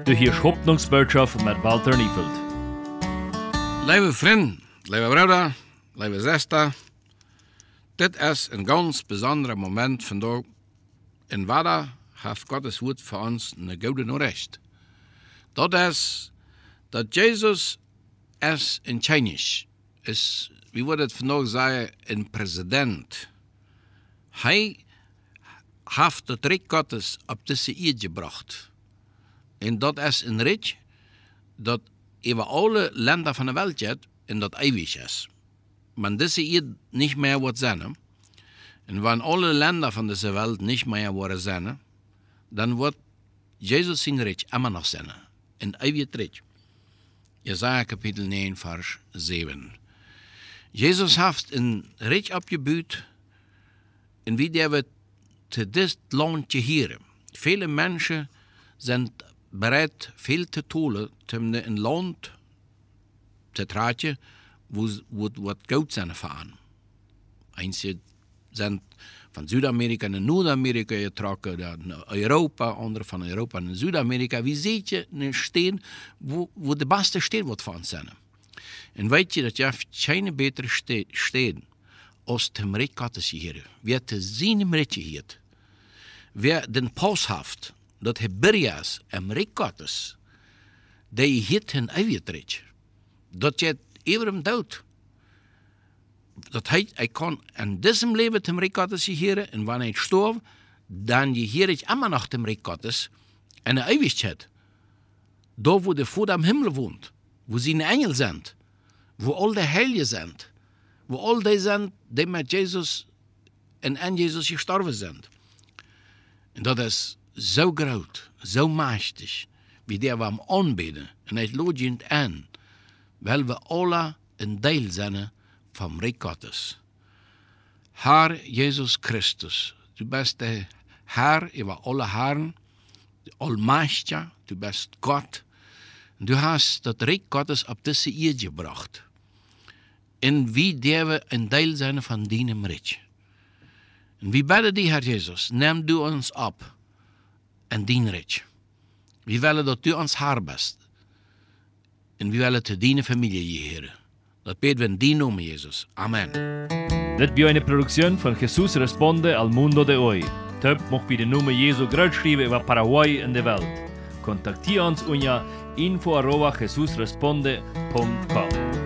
Du hörst Hoffnungs-Botschaft mit Walter Neufeld. Lieve vrienden, lieve broeder, lieve zuster, dit is een ganz bijzonder moment vandaag. En wat heeft Gottes woord voor ons een goede Nachricht. Dat is dat Jezus is een Chinese, is, wie wordt het vandaag zeggen, een president. Hij heeft het Rijk Gottes op deze eerd gebracht. En dat is een Rijk dat over alle Länder van de wereld gaat en dat eeuwig is. Maar deze eerd niet meer wordt zijn. En wanneer alle Länder van deze wereld niet meer worden zijn, dan wordt Jezus zijn Rijk immer nog zijn. Een eeuwig Rijk. Jesaja kapitel 9 vers 7. Jezus heeft een Rijk opgebouwd en wie der we te dit landje hier. Vele mensen zijn bereid veel te tolen om een land te tragen wo wat goud zijn van. Einige zijn van Zuid-Amerika naar Noord-Amerika getrokken, naar Europa, andere van Europa naar Zuid-Amerika. Wie ziet je een steen wo de beste steen wordt van zijn? En weet je dat je geen betere steen als het Rijk Gottes hier. Wie te zien Rijk hier. Wie den Paus heeft, dat Hebreeërs en Rijk Gottes, die heeft een eeuwig Rijk. Dat je eeuwig hem dood. Dat hij kan in diesem leven het Rijk Gottes hier en wanneer hij storf, dan je hier immer nog het Rijk Gottes en de eeuwigheid. Daar wo de Vater am Himmel woont, wo zijn Engel zijn, wo al de Heiligen zijn, wo al die zijn die met Jezus en aan Jezus gestorven zijn. En dat is zo groot, zo machtig, wie der we hem aanbidden. En hij loopt je aan, weil we alle een deel zijn van Rijk Gottes. Herr Jesus Christus, du bist der Herr über alle Herren, der Allmächtige, du bist Gott. Du hast das Rijk Gottes op deze Erde gebracht. En wie der we een deel zijn van deinem Rijk. En wie bidden die, Herr Jesus, neem du ons op en dien Rijk. We willen dat du ons Herr bist. En we willen te dienen familie, Heer. Dat beten we in die naam, Jezus. Amen. Dit was eine Produktion von Jesus Responde al Mundo de Hoy. Töp mocht bij de Name Jesu grootschrijven über Paraguay in de Welt. Contactier ons unter info@jesusresponde.com.